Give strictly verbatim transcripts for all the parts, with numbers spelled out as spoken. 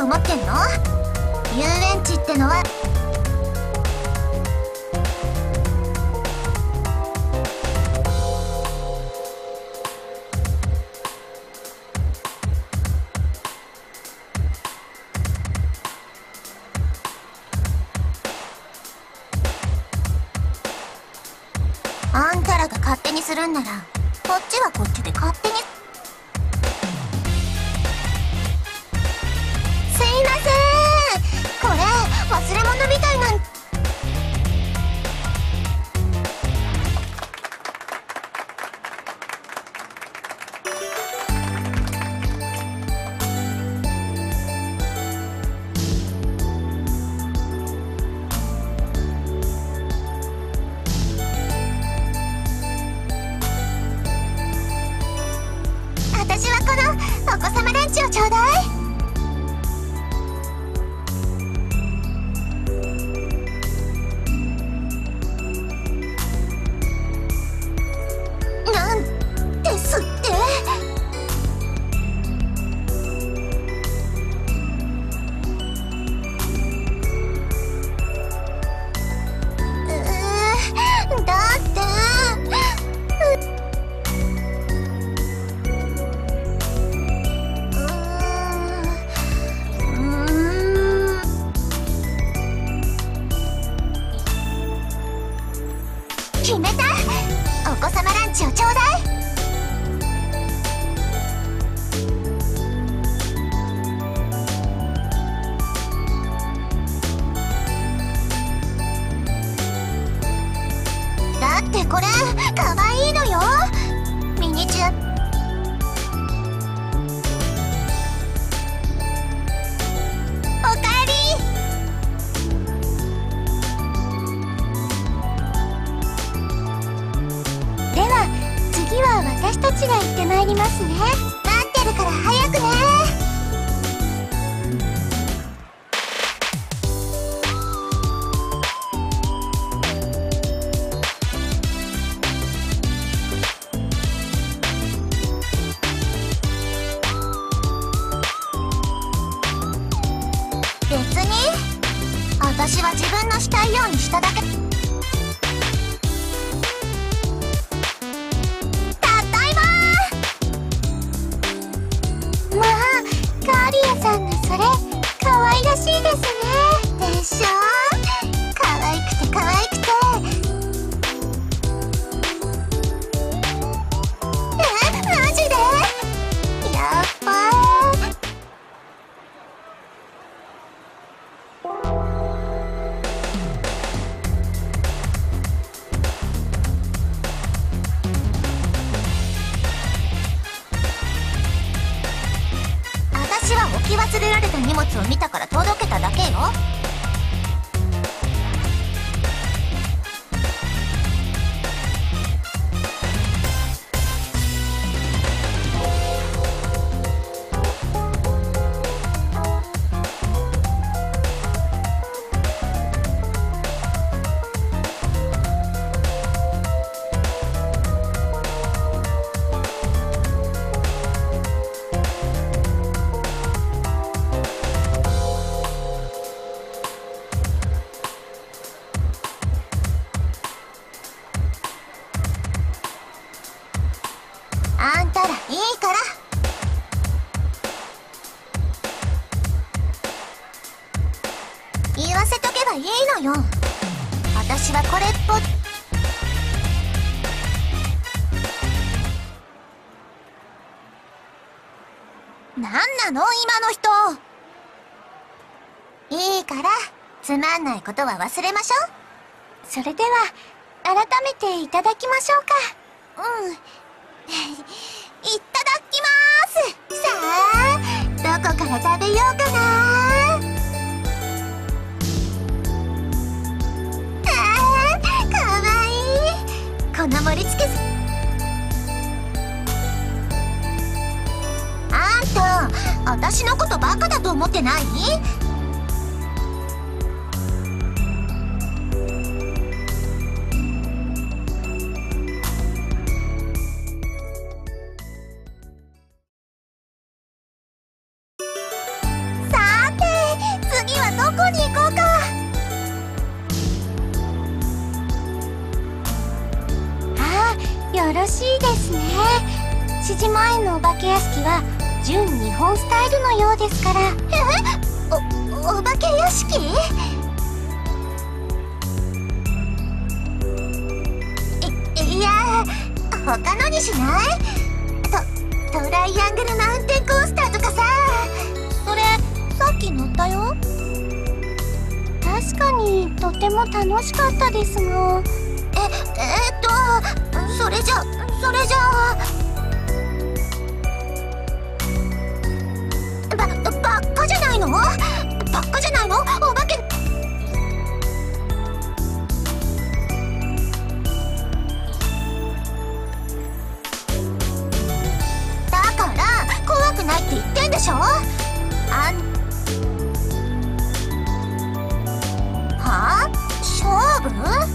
思ってんの？遊園地ってのはあんたらが勝手にするんならこっちはこっちで勝手に。すいません、これ忘れ物みたいなん。私はこのお子様ランチをちょうだい。なんですって。うーだって決めた！お子様ランチをちょうだい。だってこれかわいいのよ。ミニチュア。おかえり。では次は私たちが行ってまいりますね。待ってるから早くね。別に私は自分のしたいようにしただけ。まあカーリアさんのそれ可愛らしいですね。でしょ？可愛くて可愛くて。え、マジで？やっばー。私は置き忘れられた荷物を見たから届けただけよ。あんたらいいから言わせとけばいいのよ。私はこれっぽっ。なんなの今の人。いいからつまんないことは忘れましょう。それでは改めていただきましょうか。うんいただきまーす。さあどこから食べようかな。あーかわいい。この盛り付けず。あんた私のことバカだと思ってない？さーてよろしいですね。指示前のお化け屋敷は純日本スタイルのようですから。え、お、お化け屋敷？い、いや、他のにしない？ト、トライアングルマウンテンコースターとかさ。それ、さっき乗ったよ。確かにとても楽しかったですが。え、えー、っと、それじゃ、それじゃば、ばっかじゃないの？ばっかじゃないの？お化け。だから怖くないって言ってんでしょ。あんはあ？勝負？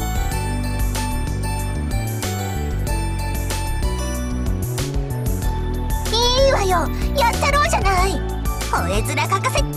いいわよ、やったろうじゃない。吠え面かかせ。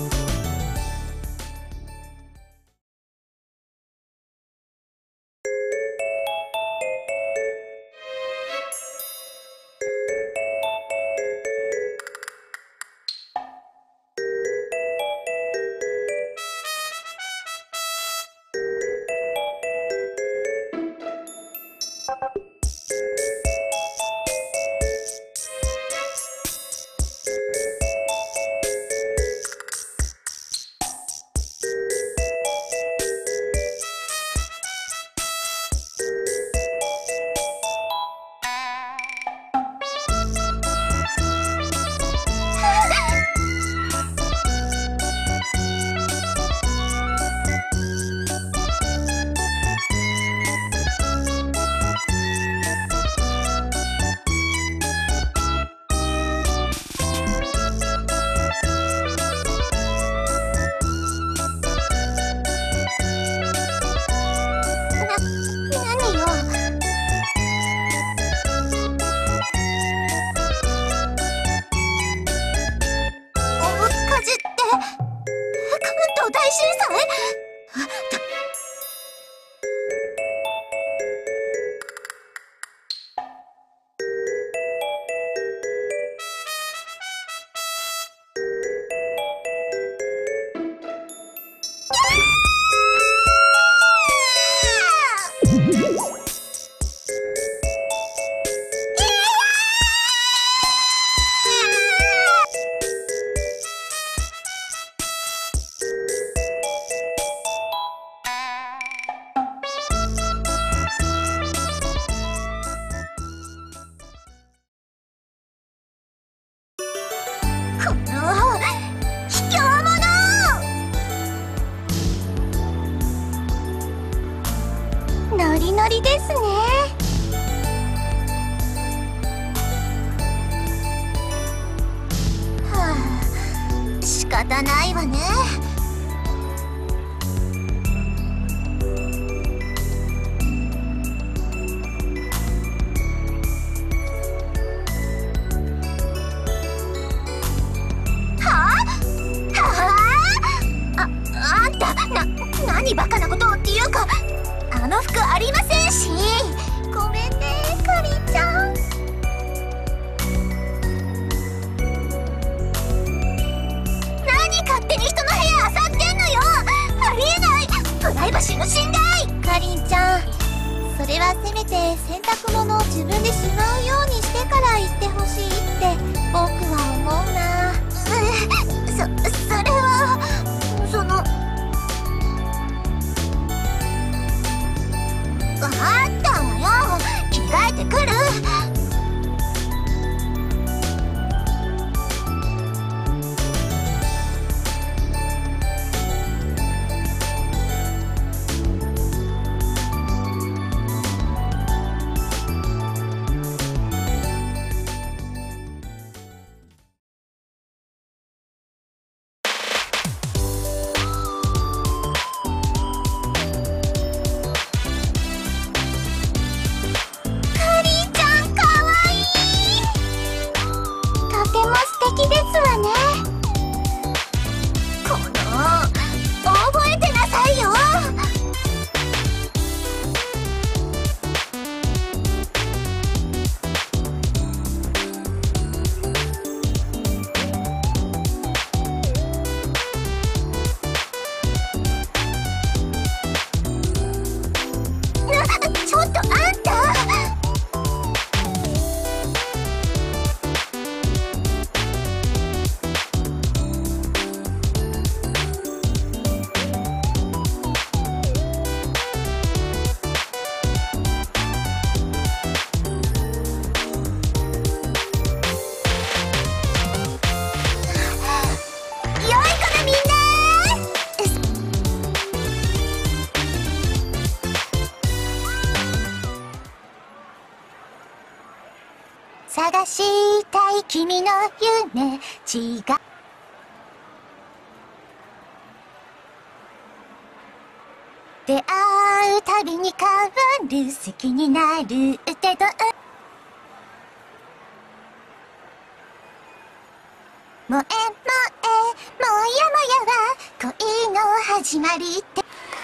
ノリノリですね。はあ、仕方ないわね。はあ？はあ？あ、あんた、な、何バカなことをっていうか、あの服ありませんし。ごめんね、かりんちゃん。何勝手に人の部屋漁ってんのよ。ありえない。プライバシーの侵害。かりんちゃん、それはせめて洗濯物を自分でしまうようにしてから言ってほしいって僕は思うな。そ、それはそのあったわよ。着替えてくる。 の夢違う。出会うたびに変わる好きになるけど、燃え燃えもやもやは恋の始まりって。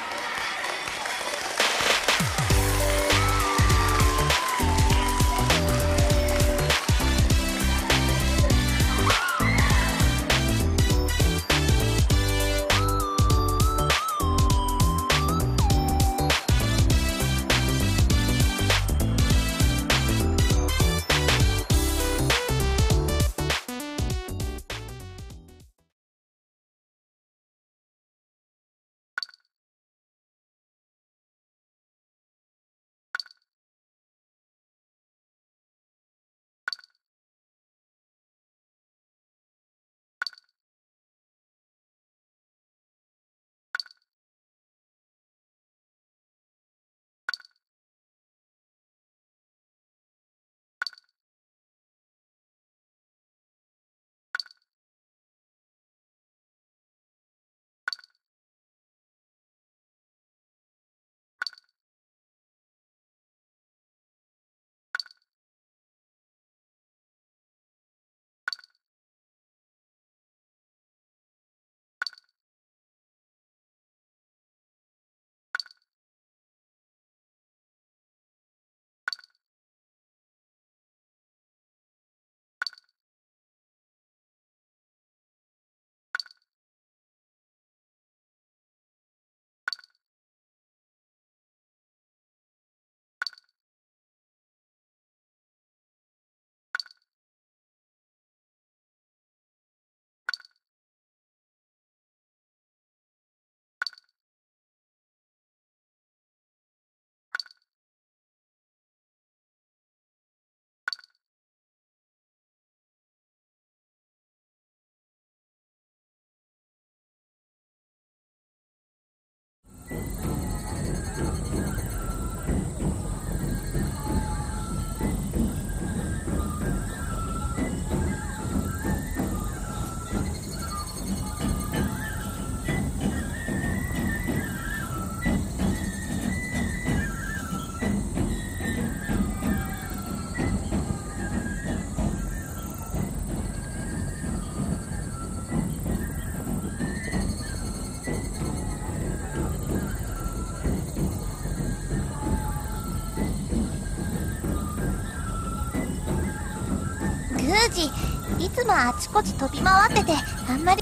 宮司、いつもあちこち飛び回っててあんまり。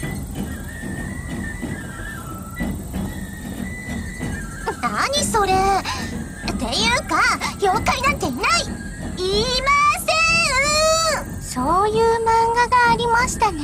何それっていうか、妖怪なんていない、いません。そういう漫画がありましたね。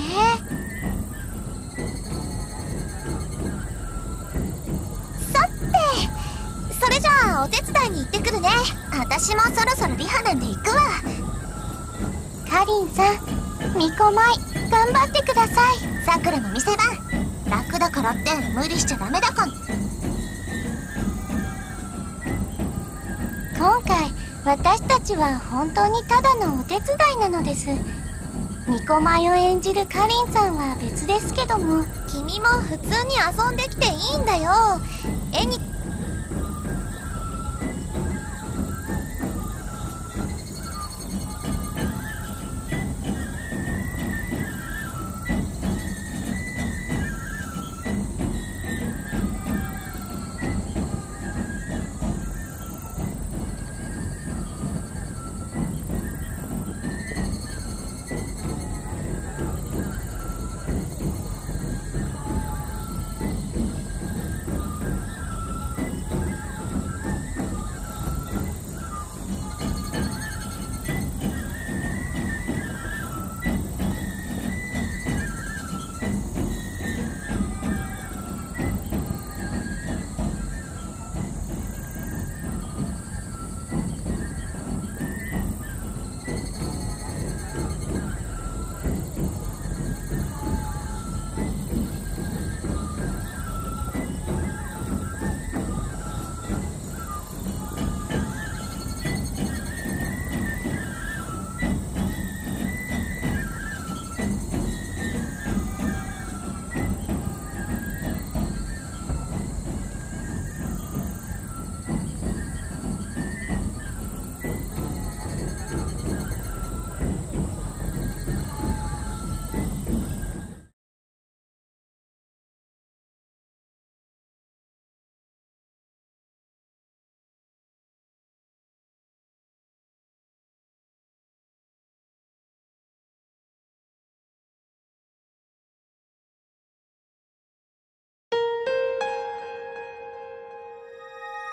さて、それじゃあお手伝いに行ってくるね。私もそろそろリハなんで行くわ。かりんさん、みこまい頑張ってください。さくらの店番、楽だからって無理しちゃダメだから。今回私たちは本当にただのお手伝いなのです。みこまいを演じるかりんさんは別ですけども。君も普通に遊んできていいんだよ。絵に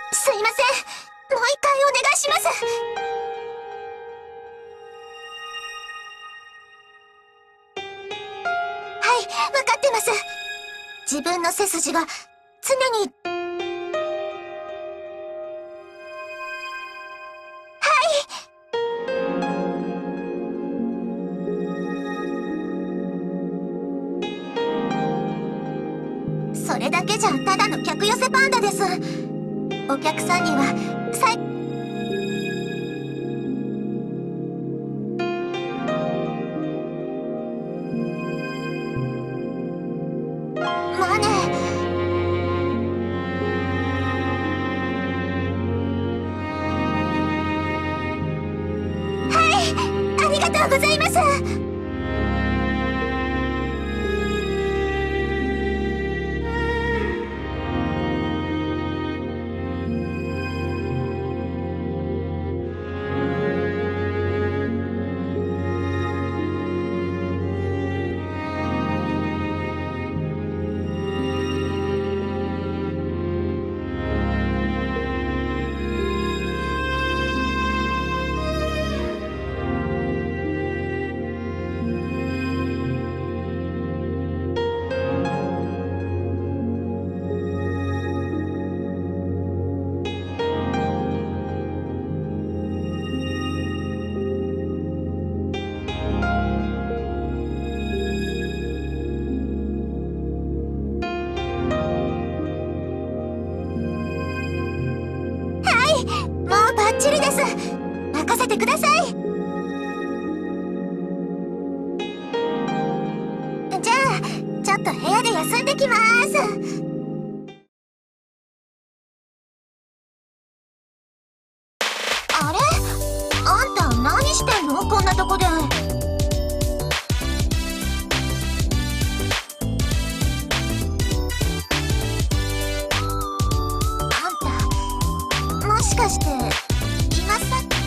すいません。もう一回お願いします。はい、分かってます。自分の背筋が常に。はい。それだけじゃただの客寄せパンダです。お客さんにはさいマネ。はい、ありがとうございます。もうバッチリです。任せてください。じゃあちょっと部屋で休んできます。あれ、あんた何してんの、こんなとこで。あんたもしかして今さっき。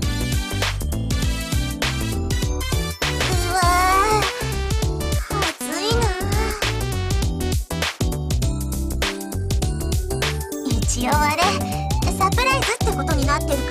うわー、暑いな。一応あれサプライズってことになってるから。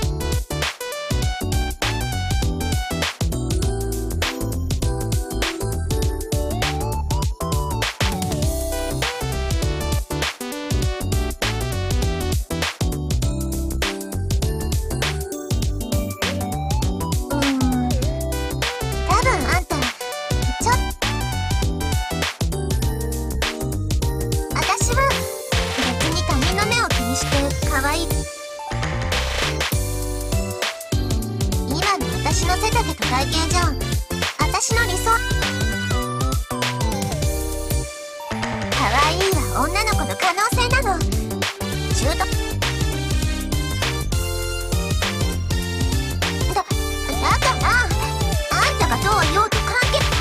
今の私の背丈と体型じゃん。私の理想。可愛いは女の子の可能性なの。中途だ、だからあんたがどう言おうと関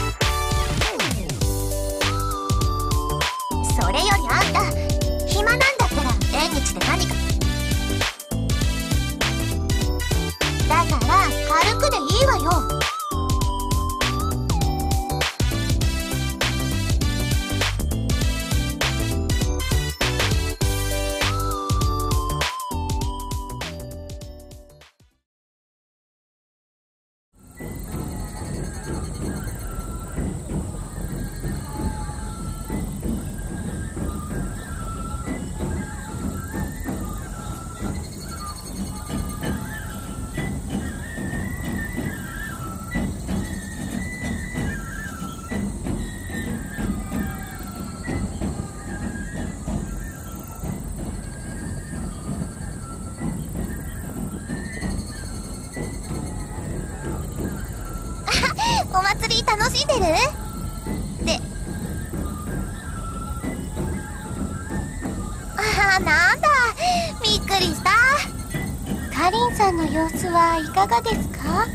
係。それよりあんた暇なんだったら縁日で何か。だから軽くでいいわよ。お祭り楽しんでる？で、ああ、なんだ、びっくりした。かりんさんの様子はいかがですか？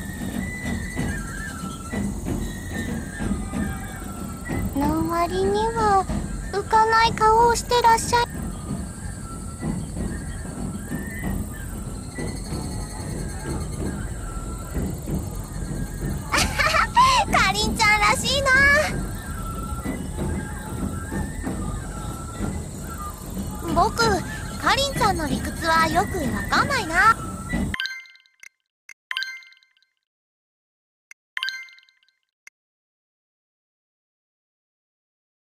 の割には浮かない顔をしてらっしゃい。かりんちゃんらしいな。僕、 かりんちゃんの理屈はよくわかんないな。